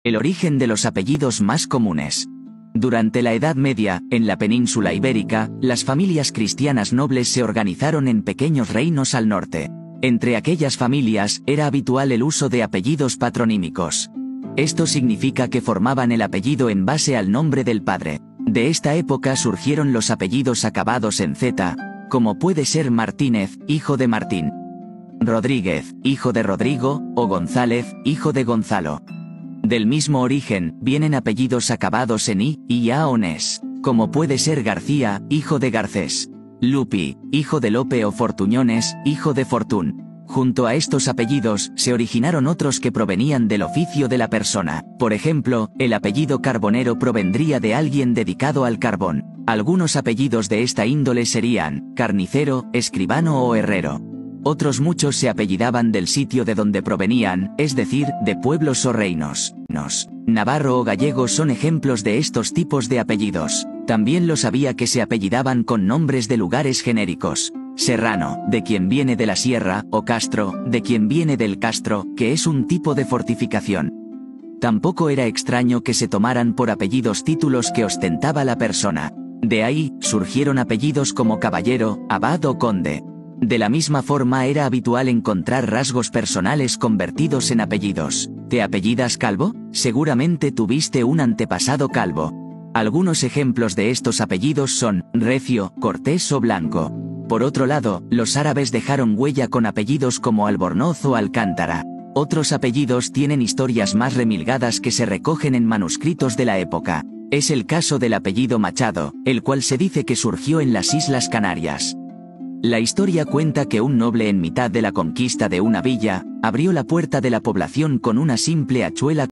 El origen de los apellidos más comunes. Durante la Edad Media, en la península ibérica, las familias cristianas nobles se organizaron en pequeños reinos al norte. Entre aquellas familias, era habitual el uso de apellidos patronímicos. Esto significa que formaban el apellido en base al nombre del padre. De esta época surgieron los apellidos acabados en Z, como puede ser Martínez, hijo de Martín; Rodríguez, hijo de Rodrigo; o González, hijo de Gonzalo. Del mismo origen, vienen apellidos acabados en I, y A o NES, como puede ser García, hijo de Garcés; Lupi, hijo de Lope; o Fortuñones, hijo de Fortún. Junto a estos apellidos, se originaron otros que provenían del oficio de la persona. Por ejemplo, el apellido Carbonero provendría de alguien dedicado al carbón. Algunos apellidos de esta índole serían carnicero, escribano o herrero. Otros muchos se apellidaban del sitio de donde provenían, es decir, de pueblos o reinos. Navarro o gallego son ejemplos de estos tipos de apellidos. También los había que se apellidaban con nombres de lugares genéricos. Serrano, de quien viene de la sierra; o Castro, de quien viene del castro, que es un tipo de fortificación. Tampoco era extraño que se tomaran por apellidos títulos que ostentaba la persona. De ahí, surgieron apellidos como caballero, abad o conde. De la misma forma era habitual encontrar rasgos personales convertidos en apellidos. ¿Te apellidas Calvo? Seguramente tuviste un antepasado calvo. Algunos ejemplos de estos apellidos son Recio, Cortés o Blanco. Por otro lado, los árabes dejaron huella con apellidos como Albornoz o Alcántara. Otros apellidos tienen historias más remilgadas que se recogen en manuscritos de la época. Es el caso del apellido Machado, el cual se dice que surgió en las Islas Canarias. La historia cuenta que un noble en mitad de la conquista de una villa, abrió la puerta de la población con una simple hachuela